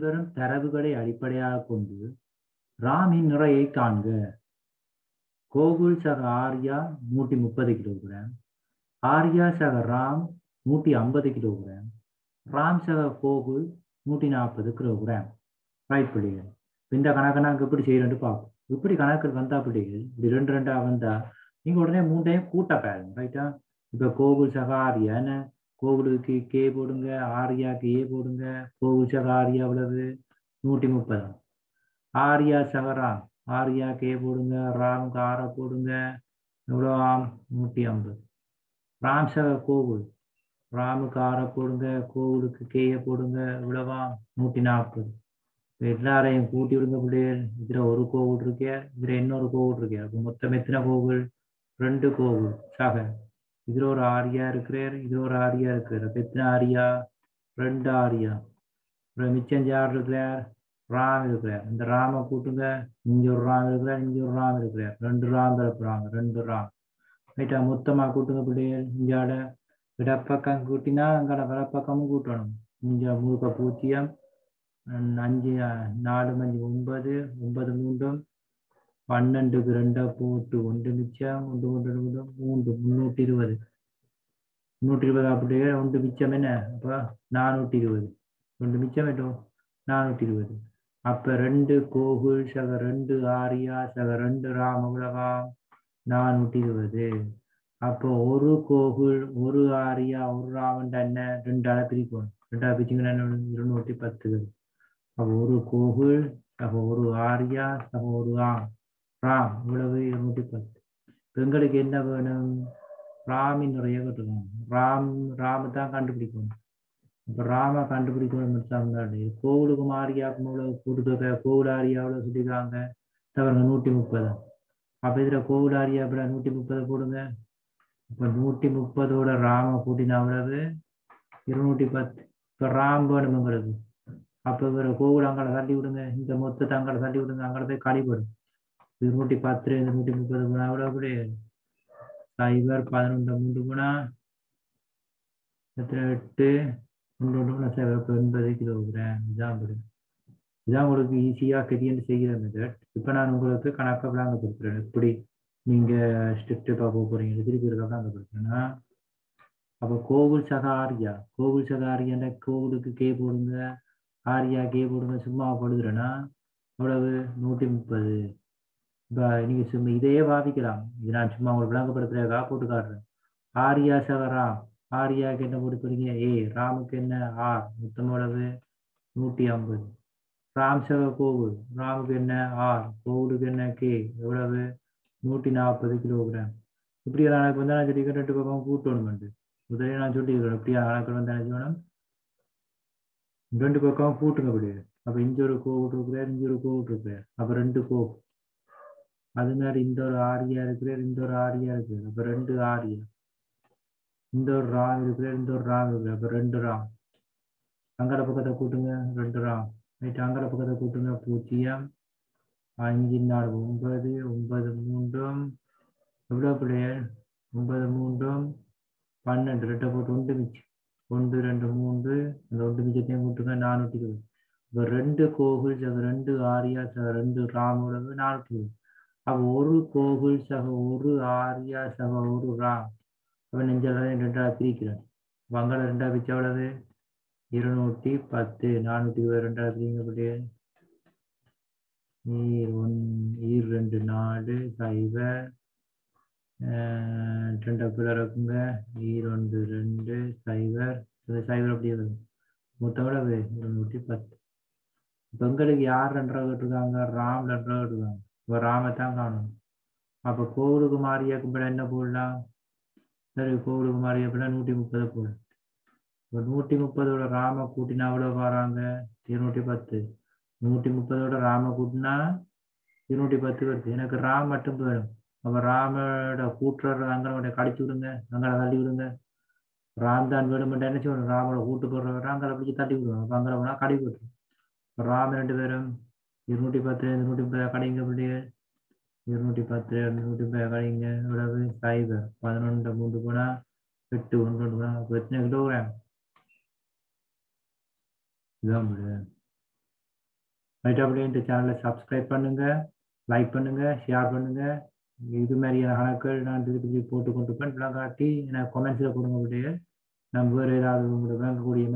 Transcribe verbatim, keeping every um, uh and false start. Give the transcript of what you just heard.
பின்வரும் தரவுகளை அடிப்படையாக கொண்டு ராமின் நிறையை காண்க. கோகுல் சக ஆர்யா நூற்றி முப்பது கிலோகிராம், ஆர்யா சக ராம் நூற்றி ஐம்பது கிலோகிராம், ராம் சக கோகுல் நூற்றி நாற்பது கிலோகிராம். ரைட் பிள்ளைகள், இந்த கணக்கை நாங்கள் எப்படி செய்யறோன்னு பார்ப்போம். இப்படி கணக்கில் வந்தா பிள்ளைகள் இப்படி ரெண்டு ரெண்டா வந்தா நீங்க உடனே மூண்டையும் கூட்ட பாருங்க. ரைட்டா? இப்ப கோகுல் சக ஆர்யா என்ன, கோகுலுக்கு கே போடுங்க, ஆர்யாக்கு ஏ போடுங்க. கோகுல் சக ஆர்யா எவ்வளவு? நூற்றி முப்பது. ஆர்யா சக ராம், ஆர்யா கே போடுங்க, ராமுக்கு ஆற போடுங்க, எவ்வளோ ஆம்? நூற்றி ஐம்பது. ராம் சக கோகுல், ராமுக்கு ஆற போடுங்க, கோகுலுக்கு கேய போடுங்க, எவ்வளவா? நூற்றி நாற்பது. எல்லாரையும் கூட்டி விடுங்க பிள்ளைகள். இதுல ஒரு கோவில் இருக்கே, இதுல இன்னொரு கோவில் இருக்கே, அப்போ மொத்தம் எத்தனை கோவில்? ரெண்டு கோவில் சக. இதுல ஒரு ஆரியா இருக்கிறார், இது ஒரு ஆரியா இருக்கிறார். அப்ப எத்தனை ஆரியா? ரெண்டு ஆரியா. அப்புறம் மிச்சம் யார் இருக்கிறார்? ராம் இருக்கிறார். இந்த ராம கூட்டுங்க, இங்க ஒரு ராம் இருக்கிறார், இங்க ஒரு ராம் இருக்கிறார். ரெண்டு ராம் பிறப்புறாங்க, ரெண்டு ராம். ரைட்டா? மொத்தமா கூட்டுங்க பிள்ளைகள். இங்காட இடப்பக்கம் கூட்டினா அங்காட வலப்பக்கமும் கூட்டணும். இங்க முழுக்க பூஜ்ஜியம், அஞ்சு நாலு அஞ்சு ஒன்பது, ஒன்பது மூன்றும் பன்னெண்டுக்கு ரெண்டா போட்டு ஒன்று மிச்சம், ஒன்று ஒன்று மூன்று மூன்று முன்னூற்றி இருபது. முன்னூற்றி இருபது அப்படியே ஒன்று மிச்சம் என்ன? அப்போ நானூற்றி இருபது. ரெண்டு மிச்சம் ஏட்டோம் நானூற்றி இருபது. அப்ப ரெண்டு கோகுல் சக ரெண்டு ஆரியா சக ரெண்டு ராம் எவ்வளவா? நானூற்றி இருபது. அப்போ ஒரு கோகுல் ஒரு ஆரியா ஒரு ராமன் என்ன? ரெண்டு ஆளை பிரிக்கணும். ரெண்டா பிரிச்சிங்கன்னா இருநூற்றி பத்து. அப்போ ஒரு கோகுல் சக ஒரு ஆரியா சக ஒரு ராம், ராம் இவ்வளவு இருநூற்றி பத்து. எங்களுக்கு என்ன வேணும்? ராமின் நிறைய கட்டுக்கணும். ராம் ராம தான் கண்டுபிடிக்கணும். இப்போ ராம கண்டுபிடிக்கணும். முன்னாடி கோவிலுக்கு ஆரியாவுக்கும் எவ்வளவு கூட்டுக்க? கோவில் ஆரியா எவ்வளவு சொல்லியிருக்காங்க? தவிர நூற்றி முப்பது. அப்போ இதில் கோவில் ஆரியா அப்படி நூற்றி முப்பது போடுங்க. இப்போ நூற்றி முப்பதோட ராம கூட்டினா எவ்வளவு? இருநூற்றி பத்து. இப்போ ராம் வேணும் எங்களுக்கு. அப்போ வேற கோவில் அங்கால தள்ளி விடுங்க, இந்த மொத்தத்தை அங்கால தள்ளி விடுங்க, அங்கால போய் கழிப்படும். இருநூற்றி பத்து நூற்றி முப்பது போனா எவ்வளோ? அப்படி சைபர் பதினொன்று மூன்று போனா எத்தனை? எட்டு மூன்று ஒன்று போனா சைபர் எண்பது கிலோகிராம். இதான் அப்படி. இதான் உங்களுக்கு ஈஸியாக கெரியன்னு செய்கிற மெத்தட். இப்போ நான் உங்களுக்கு கணக்கை விளாங்க கொடுக்குறேன். எப்படி நீங்கள் ஸ்டெப்பாக போக போகிறீங்க, திருப்பி இருக்க விளாங்க கொடுக்குறேன்னா, அப்போ கோகுல் சக ஆரியா, கோகுல் சக ஆரியாண்ட கோகுலுக்கு கே போடுங்க, ஆரியா கே போடுங்க. சும்மா போடுதுறேன்னா எவ்வளவு? நூற்றி முப்பது. இப்போ நீங்கள் சும்மா இதையே பாதிக்கலாம். இது நான் சும்மா உங்களுக்கு விளங்கப்படுத்துறதுக்காக போட்டு காட்டுறேன். ஆரியா சக ராம், ஆரியாவுக்கு என்ன போட்டு போறீங்க? ஏ. ராமுக்கு என்ன? ஆர். மொத்தம் எவ்வளவு? நூற்றி ஐம்பது. ராம் சக கோகுல், ராமுக்கு என்ன? ஆர். கோகுலுக்கு என்ன? கே. எவ்வளவு? நூற்றி நாற்பது கிலோகிராம். இப்படி எனக்கு வந்து நான் சொல்லி ரெண்டு பக்கம் கூட்டணும். முதலே நான் சொல்லியிருக்கிறேன். இப்படியா எனக்கு வந்து என்ன செய்யணும்? ரெண்டு பக்கம் கூட்டுங்க. அப்படி அப்போ இங்க ஒரு கோவில் இருக்கிறார், இங்க ஒரு கோவில் இருக்கிறார். அப்போ ரெண்டு கோவில். அது மாதிரி இந்த ஒரு ஆரியா இருக்கிறார், இந்த ஒரு ஆரியா இருக்கிறார். அப்போ ரெண்டு ஆரியா. இந்த ஒரு ராம் இருக்கிறார், இந்த ஒரு ராம் இருக்கிறார். அப்போ ரெண்டு ராம். அங்கட பக்கத்தை கூட்டுங்க, ரெண்டு ராம். ரைட்? அங்கட பக்கத்தை கூட்டுங்க, பூஜ்ஜியம், அஞ்சு நாலு ஒன்பது, ஒன்பது மூன்றும் எவ்வளோ பிள்ளைகள்? ஒன்பது மூன்றும் பன்னெண்டு. ரெட்டை போட்டு ஒன்று மிச்சம், ஒன்று ரெண்டு மூன்று, அந்த ஒன்று மிச்சத்தையும் கூட்டுங்க, நானூற்றி இருபது. இப்போ ரெண்டு கோகுல் சக ரெண்டு ஆரியா சக ரெண்டு ராம் உழவு நானூற்றி இருபது. அப்போ ஒரு கோகுல் சக ஒரு ஆரியா சக ஒரு ராம். அப்போ நெஞ்சளவு ரெண்டாவது பிரிக்கிறேன். வங்காள ரெண்டாவது பிரிச்ச எவ்வளவு? இருநூற்றி பத்து. நானூற்றி இருபது ரெண்டாவது பிரிங்க. ஈர் ஒன் ஈர் ரெண்டு நாலு சைபர் ரெண்டு பிள்ளை இருக்குங்க. ஈர் ஒன்று ரெண்டு சைபர் சைபர் அப்படி வருது. மொத்தம் எவ்வளவு? இருநூற்றி பத்து. இப்போ எங்களுக்கு யார் ரெண்டரை இருக்காங்க? ராம் ரெண்டரை இருக்காங்க. இப்போ ராமத்தான் காணும். அப்போ கோவிலுக்கு மாறியா கும்பிட என்ன போடலாம்? சரி, கோவிலுக்கு மாறியா அப்படின்னா நூற்றி முப்பது போடலாம். இப்போ நூற்றி முப்பதோட ராம கூட்டினா எவ்வளோ வராங்க? இருநூற்றி பத்து. நூற்றி முப்பதோட ராம கூட்டினா இருநூற்றி பத்து வருது. எனக்கு ராம் மட்டும் வேணும். அப்போ ராமோட கூட்டுற அங்கே கடிச்சு விடுங்க, அங்கே தள்ளி விடுங்க. ராம் தான் வேணுமெண்டா என்ன செய்யணும்? ராமோட கூட்டு போடுறவர் அங்கே பிடிச்சி தள்ளி விடுவோம். அப்போ அங்கே போனால் கடி போட்டுரும். ராம ரெண்டு பேரும் இருநூற்றி பத்து இருநூற்றி முப்பது கடைங்க பிள்ளைங்க. இருநூற்றி பத்து இருநூற்றி முப்பது கடைங்க. எவ்வளவு? சைபர் பதினொன்று மூன்று போனா எட்டு ஒன்று ஒன்று போனா எத்தனை கிலோகிராம்? இதுதான் ரைட் அப்படியே இந்த சேனலை சப்ஸ்கிரைப் பண்ணுங்க, லைக் பண்ணுங்க, ஷேர் பண்ணுங்க. இது மாதிரியான கணக்குகள் நான் திருப்பி திருப்பி போட்டு கொண்டு இருப்பேன். காட்டி எனக்கு கொமெண்ட்ஸில் கொடுங்க. நான் வேறு ஏதாவது உங்களுக்கு விளங்கக்கூடிய